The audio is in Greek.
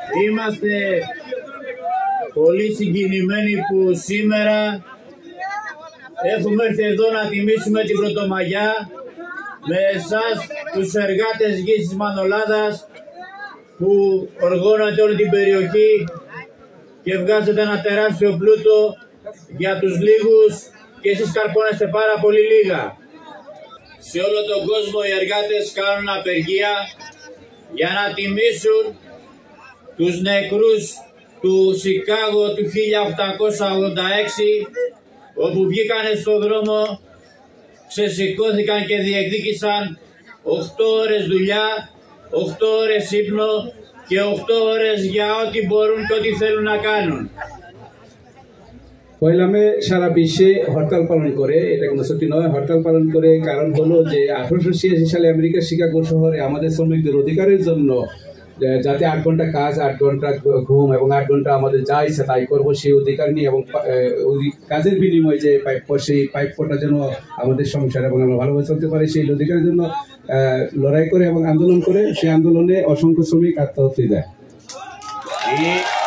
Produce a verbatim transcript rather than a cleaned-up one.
Είμαστε πολύ συγκινημένοι που σήμερα έχουμε έρθει εδώ να τιμήσουμε την Πρωτομαγιά με εσάς τους εργάτες γης της Μανολάδας που οργώνατε όλη την περιοχή και βγάζετε ένα τεράστιο πλούτο για τους λίγους και εσείς καρπώνεστε πάρα πολύ λίγα. Σε όλο τον κόσμο οι εργάτες κάνουν απεργία για να τιμήσουν τους νεκρούς του Σικάγο του χίλια οκτακόσια ογδόντα έξι, όπου βγήκανε στον δρόμο, ξεσηκώθηκαν και διεκδίκησαν οκτώ ώρες δουλειά, οκτώ ώρες ύπνο και οκτώ ώρες για ό,τι μπορούν και ό,τι θέλουν να κάνουν. পয়লা মে সারা বিশ্বে হরতাল পালন করে, এটা কোনো সত্যি নয়, হরতাল পালন করে কারণ হলো যে আঠারোশো ছিয়াশি সালে আমেরিকার শিকাগো শহরে আমাদের শ্রমিকদের অধিকারের জন্য যাতে আট ঘন্টা কাজ, আট ঘন্টা ঘুম এবং আট ঘন্টা আমাদের যা ইচ্ছা তাই করবো সেই অধিকার নিয়ে এবং কাজের বিনিময়ে যে প্রাপ্য সেই প্রাপ্যটা যেন আমাদের সংসার এবং আমরা ভালোভাবে চলতে পারি সেই অধিকারের জন্য লড়াই করে এবং আন্দোলন করে সেই আন্দোলনে অসংখ্য শ্রমিক আত্মহত্যা দেয়।